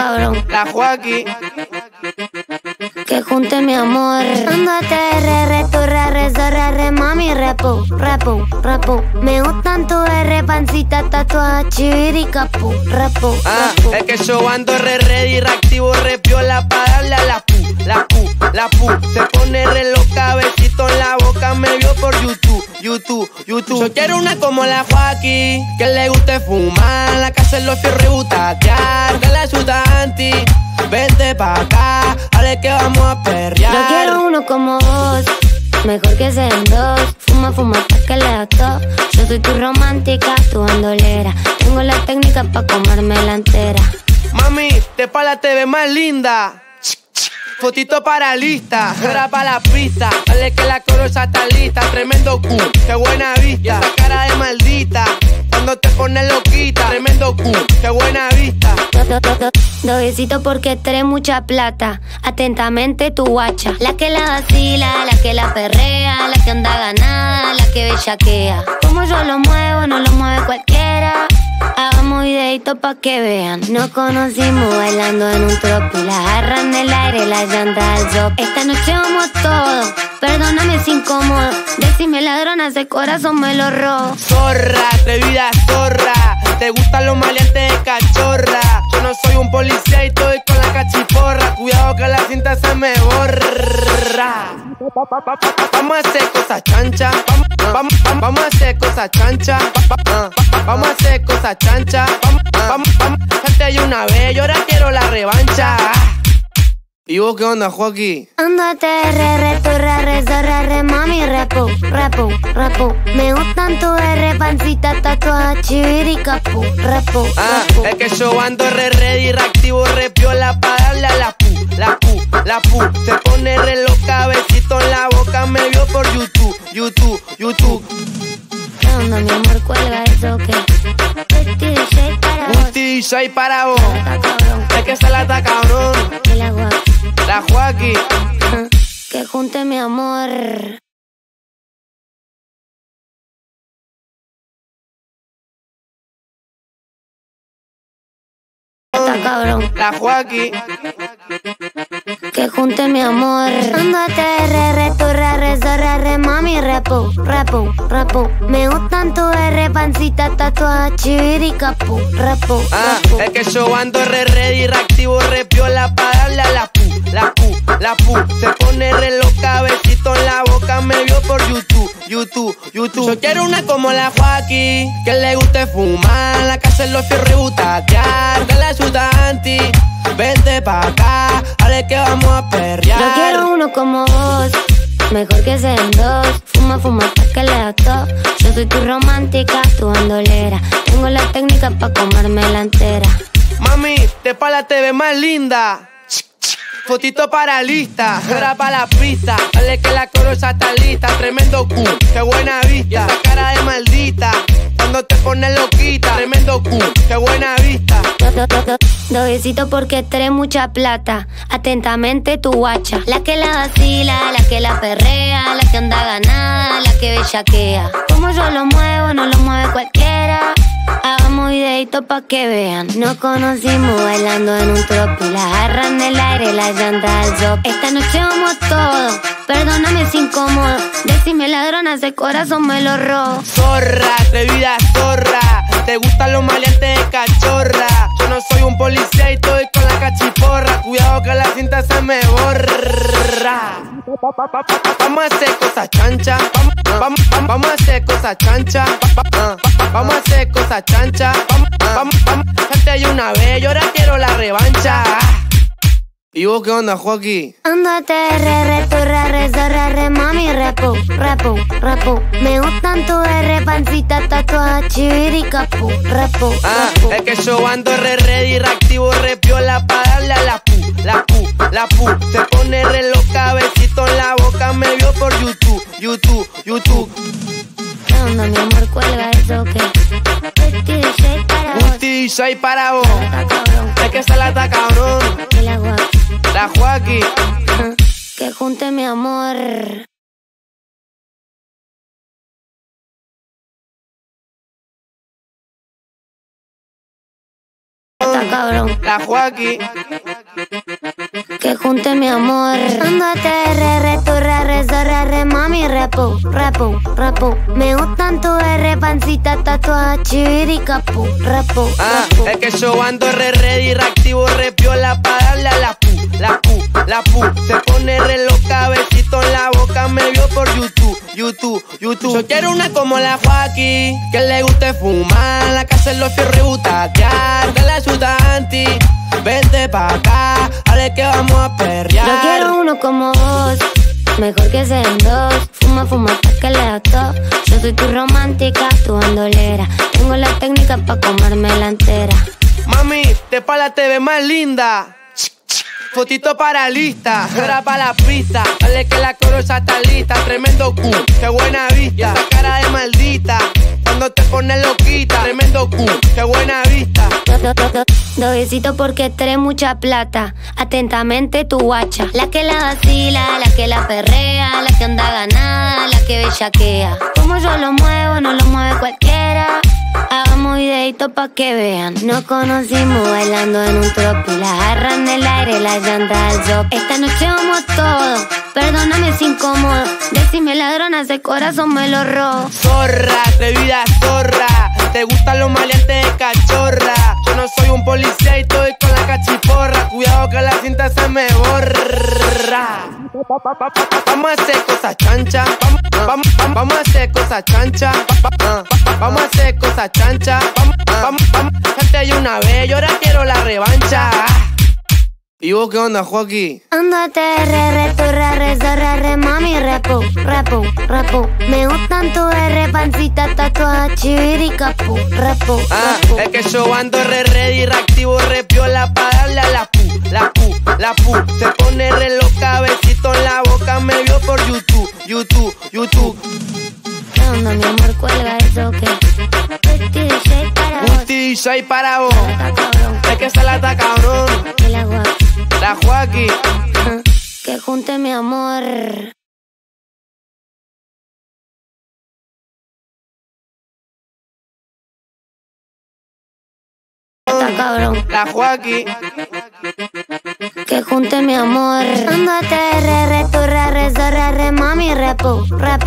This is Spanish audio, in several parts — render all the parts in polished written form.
cabrón. La Joaquín. Que junte mi amor. Dándote re, tu re, mami, repo. Me gustan tu R, pancita, tatuaje, chiviricapu, repo. Es que yo ando re ready, reactivo, re piola pa' darle a la pu. Se pone re loca, besito en la boca, me vio por YouTube. Yo quiero una como la Joaquín, que le guste fumar, la casa en los fierros y butatear, de la ciudad anti. Vente pa' acá, dale que vamos a perrear. Yo quiero uno como vos, mejor que sean dos. Fuma pa' que le da todo. Yo soy tu romántica, tu bandolera. Tengo la técnica pa' comérmela entera. Mami, te pa' la TV más linda. Fotito para lista, ahora pa' la pista. Dale que la corosa está lista. Tremendo cu, qué buena vista. Y esa cara de maldita, cuando te pones loquita. Tremendo cu, qué buena vista. Dos besitos porque trae mucha plata. Atentamente tu guacha. La que la vacila, la que la perrea, la que anda ganada, la que bellaquea. Como yo lo muevo, no lo mueve cualquiera. Hagamos videitos pa' que vean. Nos conocimos bailando en un tropo y la agarran del aire, la llanta al drop. Esta noche vamos todo, perdóname si incómodo. Decime ladrona, ese corazón me lo robo. Zorra, atrevida zorra, te gustan los maleantes de cachorra. Yo no soy un policía y estoy con la cachiporra. Cuidado que la cinta se me borra. Vamos a hacer cosas chancha. Vamos a hacer cosas chancha. Vamos a hacer cosas chancha. Vamos. Salte yo una vez y ahora quiero la revancha. ¿Y vos qué onda, Joaquín? Ándate tu re, mami, repo. Me gustan tu R, pancita, tatuaje, chiviricapu, repo. Es que yo ando re ready, reactivo, re piola pa' darle a la pu. Se pone re loca, besito en la boca, me vio por YouTube. ¿Qué onda, mi amor? ¿Cuelga eso o qué? DJ para vos. DJ para vos. Está cabrón. Es que se la está cabrón. Que la guapa. La Joaquín. Que junte mi amor. Está cabrón. La Joaquín. Que junte mi amor. Ándate tu re, mami, repo. Me gustan tu R, pancita, tatuaje, chiviricapu, repo. Es que yo ando re ready, reactivo, re piola pa' darle a la pu. Se pone re loca, besito en la boca, me vio por YouTube. Yo quiero una como la Joaquín, que le guste fumar, la casa en los fierros y butatear, de la ciudad anti. Vente pa' acá, dale que vamos a perrear. Yo quiero uno como vos, mejor que sean dos. Fuma pa' que le da todo. Yo soy tu romántica, tu bandolera. Tengo la técnica pa' comérmela entera. Mami, te pa' la TV más linda. Fotito para lista, ahora pa' la pista. Dale que la corosa está lista. Tremendo cu, qué buena vista. Y esa cara de maldita, cuando te pones loquita. Tremendo cu, qué buena vista. Dos besitos porque trae mucha plata. Atentamente tu guacha. La que la vacila, la que la perrea, la que anda ganada, la que bellaquea. Como yo lo muevo, no lo mueve cualquiera. Hagamos videitos pa' que vean. Nos conocimos bailando en un tropo y la agarran del aire, la llanta al drop. Esta noche vamos todo, perdóname si incómodo. Decime ladrona, ese corazón me lo robo. Zorra, atrevida zorra, te gustan los maleantes de cachorra. Yo no soy un policía y estoy con la cachiporra. Cuidado que la cinta se me borra. Vamos a hacer cosas chancha. Vamos a hacer cosas chancha. Vamos a hacer cosas chancha. Vamos. Salte yo una vez y ahora quiero la revancha. ¿Y vos qué onda, Joaquín? Ándate tu re, mami, repo. Me gustan tu R, pancita, tatuaje, chiviricapu, repo. Es que yo ando re ready, reactivo, re piola pa' darle a la pu. Se pone re loca, besito en la boca, me vio por YouTube. ¿Qué onda, mi amor? ¿Cuelga eso o qué? DJ para vos. DJ para vos. Está cabrón. Es que se la está cabrón. Que la guapa. La Joaquín. Que junte mi amor. Está Está cabrón. La Joaquín. Que junte mi amor. Ándate, re, tu re, mami, repu. Me gustan tu R, pancita, tatuaje, chiricapu, repu. Es que yo ando re ready, reactivo, re piola pa' darle a la pu. Se pone re loca, besito en la boca, me vio por YouTube. Yo quiero una como la Joaquín, que le guste fumar, la casa en los fierros y butaquear, de la ayuda anti. Vente pa' acá, dale que vamos a perrear. Yo quiero uno como vos, mejor que sean dos. Fuma hasta que le da todo. Yo soy tu romántica, tu bandolera. Tengo la técnica pa' comérmela entera. Mami, de pala te ves más linda. Fotito para lista, ahora pa' la pista. Dale que la corosa está lista. Tremendo cu, qué buena vista. Esa cara de maldita, cuando te pones loquita. Tremendo cu, qué buena vista. Dos besitos porque trae mucha plata. Atentamente tu guacha. La que la vacila, la que la perrea, la que anda ganada, la que bellaquea. Como yo lo muevo, no lo mueve cualquiera. Hagamos videito pa' que vean. Nos conocimos bailando en un tropi. La jarra en el aire, la llanta al drop. Esta noche vamos todo, perdóname si incómodo. Decime ladrona, ese corazón me lo robo. Zorra, atrevida zorra. Te gustan los maleantes de cachorra. Yo no soy un policía y estoy con la cachiporra. Cuidado que la cinta se me borra. Vamos a hacer cosas chancha. Vamos a hacer cosas chancha. Vamos a hacer cosas chancha. Vamos. Ya te di una vez y ahora quiero la revancha. ¿Y vos qué onda, Joaquín? Ándate, re, mami, repu. Me gustan tu R, pancita, tatuaje, chiricapu, repu. Es que yo ando re ready, reactivo, re piola pa' darle a la pu. Se pone re loca, besito en la boca, me vio por YouTube. ¿Qué onda, mi amor? Cuelga eso, ¿qué? Un DJ para vos. Está cabrón. Es que se la está cabrón. Que la guapa. La Joaquín. Que junte mi amor. Está cabrón. La Joaquín. Que junte mi amor. Ándate, re, mami, repu.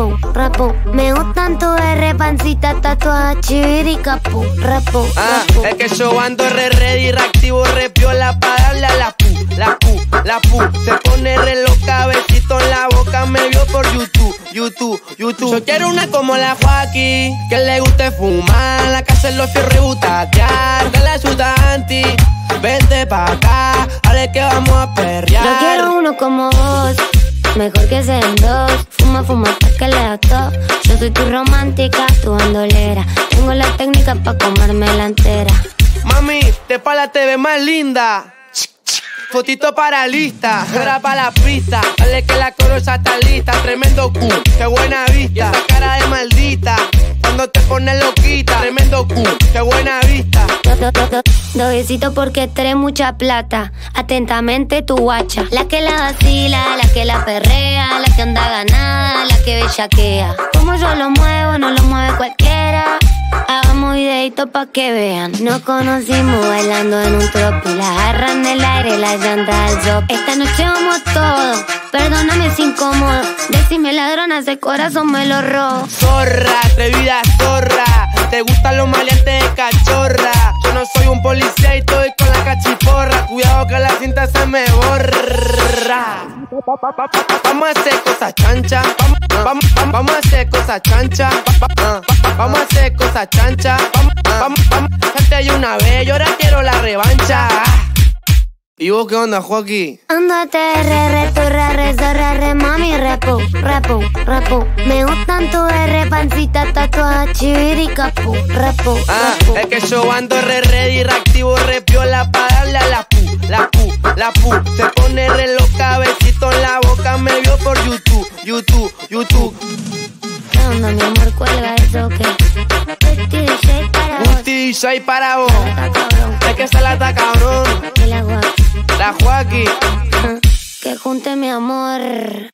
Me gustan tu R, pancita, tatuaje, chiricapu, repu. Es que yo ando re ready, reactivo, re piola pa' darle a la pu. Se pone re loca, besito en la boca, me vio por YouTube. Yo quiero una como la Joaquín, que le guste fumar, la casa en los fierros y butaquear, de la ayuda anti. Vente pa' acá, dale que vamos a perrear. Yo quiero uno como vos, mejor que sean dos. Fuma hasta que le da todo. Yo soy tu romántica, tu bandolera. Tengo la técnica pa' comérmela entera. Mami, de pala te ves más linda. Fotito para lista, ahora pa' la pista. Dale que la corosa está lista. Tremendo cu, qué buena vista. Esa cara de maldita, cuando te pones loquita. Tremendo cu, qué buena vista. Dos besitos porque trae mucha plata. Atentamente tu guacha. La que la vacila, la que la perrea, la que anda ganada, la que bellaquea. Como yo lo muevo, no lo mueve cualquiera. Hagamos videito pa' que vean. Nos conocimos bailando en un tropi. La jarra en el aire, la llanta al drop. Esta noche vamos todo, perdóname si incómodo. Decime ladrona, ese corazón me lo robo. Zorra, atrevida zorra. Te gustan los maleantes de cachorra. Yo no soy un policía y estoy con la cachiporra. Cuidado que la cinta se me borra. Vamos a hacer cosas chancha. Vamos a hacer cosas chancha. Vamos a hacer cosas chancha. Ya te di una vez y ahora quiero la revancha. ¿Y vos qué onda, Joaquín? Ándate, re, mami, repu. Me gustan tu R, pancita, tatuaje, chiricapu, repu. Es que yo ando re ready, reactivo, re piola pa' darle a la pu. Se pone re loca, besito en la boca, me vio por YouTube. ¿Qué onda, mi amor? Cuelga eso, ¿qué? Un DJ para vos. Está cabrón. Es que se la está cabrón. Que la guapa. La Joaquín. Que junte mi amor.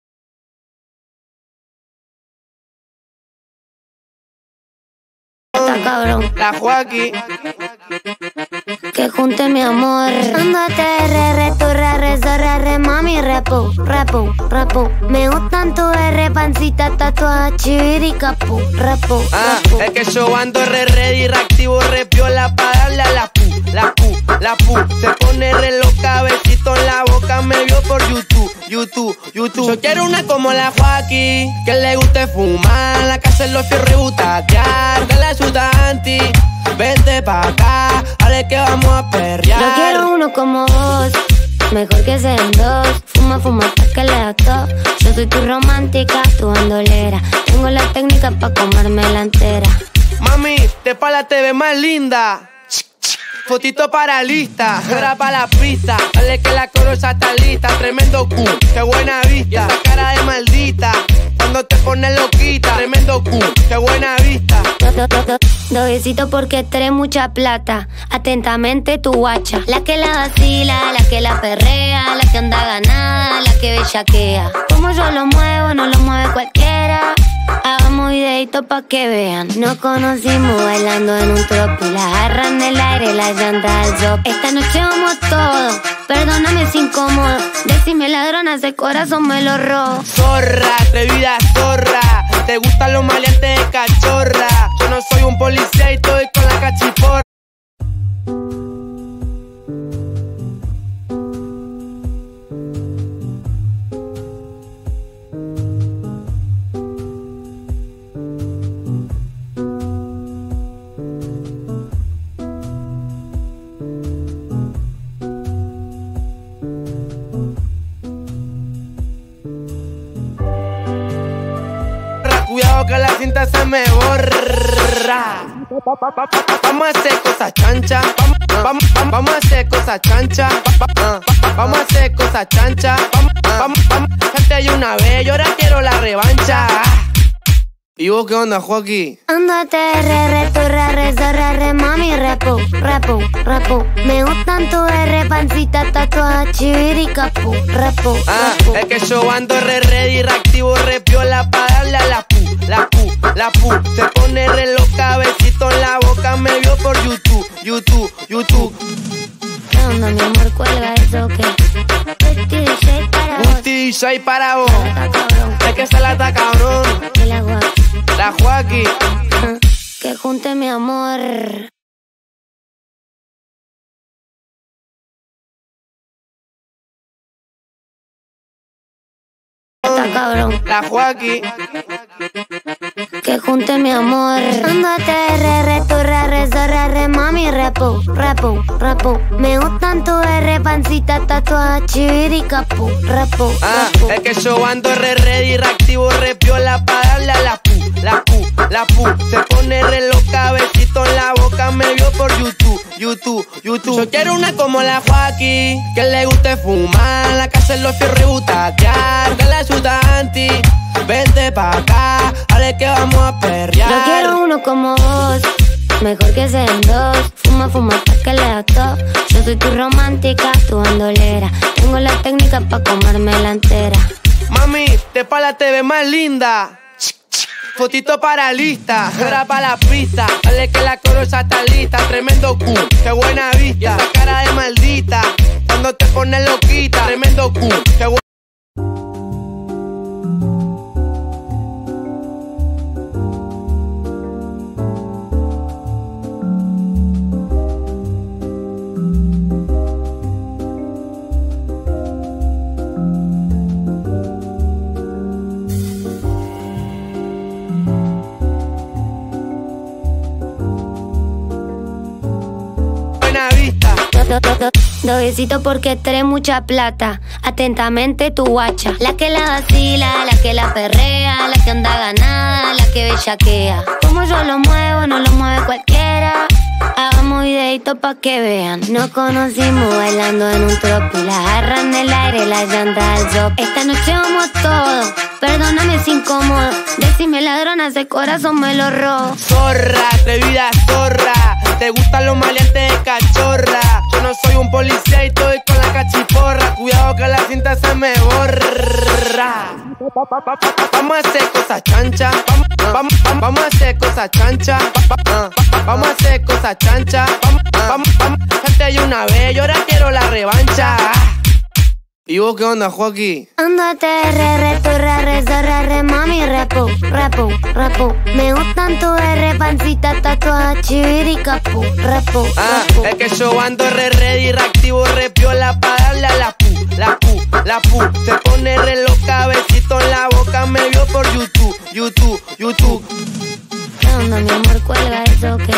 Está Está cabrón. La Joaquín. Que junte mi amor. Ándate, re, tu re, mami, repu. Me gustan tu R, pancita, tatuaje, chiviricapu, repu. Es que yo ando re ready, reactivo, re piola pa' darle a la pu. Se pone re loca, besito en la boca, me vio por YouTube. Yo quiero una como la Joaquín, que le guste fumar, la casa en los fierros y butaquear, que la ayuda anti. Vente pa' acá, dale que vamos a perrear. Yo quiero uno como vos, mejor que sean dos. Fuma hasta que le da todo. Yo soy tu romántica, tu bandolera. Tengo la técnica pa' comérmela entera. Mami, de pala te ves más linda. Fotito para lista, ahora pa' la pista. Dale que la coro ya está lista. Tremendo cu, qué buena vista. Esa cara de maldita, cuando te pones loquita. Tremendo cu, qué buena vista. Dos besitos porque trae mucha plata. Atentamente tu guacha. La que la vacila, la que la perrea, la que anda ganada, la que bellaquea. Como yo lo muevo, no lo mueve cualquiera. Hagamos videitos pa' que vean. Nos conocimos bailando en un tropi. La jarra en el aire, la llanta al drop. Esta noche vamos todo, perdóname si incómodo. Decime ladrona, ese corazón me lo robo. Zorra, atrevida zorra. Te gustan los maleantes de cachorra. Yo no soy un policía y estoy con la cachiporra. Cuidado que la cinta se me borra. Vamos a hacer cosas chancha. Vamos a hacer cosas chancha. Vamos a hacer cosas chancha. Gente, yo una vez, yo ahora quiero la revancha. ¿Y vos qué onda, Joaquín? Ándate, re, mami, repu. Me gustan tu R, pancita, tatuaje, chiviricapu, repu. Es que yo ando re ready, reactivo, re piola pa' darle a la pu. Se pone re loca, besito en la boca, me vio por YouTube. ¿Qué onda, mi amor? ¿Cuelga eso o qué? DJ para vos. Es que se la está cabrón. La Joaquín. Que junte mi amor. Está cabrón. La Joaquín. Que junte mi amor. Ándate, tu re, mami, repu. Me gustan tu R, pancita, tatuaje, chiviricapu, repu. Es que yo ando re ready, reactivo, re piola pa' darle a la pu. Se pone re loca, besito en la boca, me vio por YouTube. Yo quiero una como la Joaquín, que le guste fumar, la casa en los fierros y butaquear, que la ayuda anti. Vente pa' acá, dale que vamos a perrear. Yo quiero uno como vos, mejor que sean dos. Fuma hasta que le da todo. Yo soy tu romántica, tu bandolera. Tengo la técnica pa' comérmela entera. Mami, de pala te ves más linda. Fotito para lista, ahora pa' la pista. Dale que la coro ya está lista. Tremendo cu, qué buena vista. Esa cara de maldita, cuando te pones loquita. Tremendo cu, qué buena. Dos besitos porque trae mucha plata. Atentamente tu guacha. La que la vacila, la que la perrea, la que anda ganada, la que bellaquea. Como yo lo muevo, no lo mueve cualquiera. Hagamos videitos pa' que vean. Nos conocimos bailando en un tropi. La jarra en el aire, la llanta al drop. Esta noche vamos todo, perdóname si incómodo. Decime ladrona, ese corazón me lo robo. Zorra, atrevida zorra. Te gustan los maleantes de cachorra. Yo no soy un policía y estoy con la cachiporra. Cuidado que la cinta se me borra. Vamos a hacer cosas chancha. Vamos a hacer cosas cosas chancha. Vamos a hacer cosas chancha. Vamos. Salte yo una vez, yo ahora quiero la revancha. ¿Y vos qué onda, Joaquín? Ándate, re, mami, repo. Me gustan tu pancita, tatuaje, chiviricapu, repo. Es que yo ando ready, reactivo, repiola pa' darle a la pu. Se pone re loca, besito en la boca, me vio por YouTube. ¿Qué onda, mi amor? ¿Cuelga eso o qué?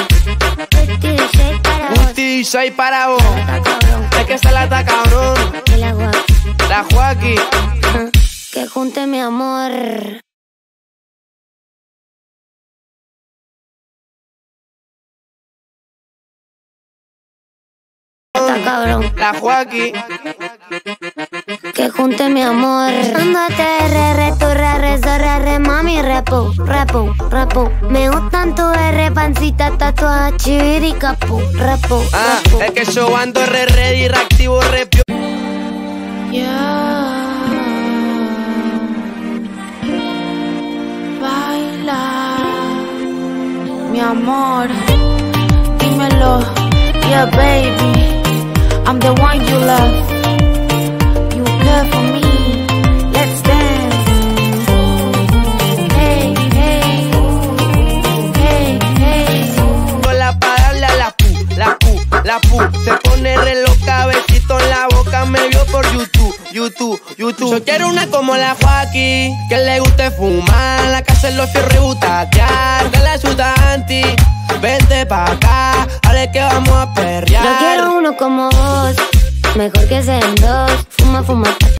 DJ para vos. Es que esa la está cabrón. La Joaquín. Que junte mi amor. Está cabrón. La Joaquín. Que junte mi amor. Ándate, re, mami, repo. Me gustan tu pancita, tatuaje, chiviricapu, repo. Es que yo ando ready, reactivo, repio. Baila, mi amor, dímelo, yeah baby, I'm the one you love, you care for me, let's dance, hey. La pa' darle a la pu. Se pone re loca, besito en la boca, me vio por YouTube. Yo quiero una como la Joaquín, que le guste fumar, la casa en los fierros y butaquear, que la suda anti, vente pa' acá, ahora es que vamos a perrear. Yo quiero uno como vos, mejor que sean dos, fuma.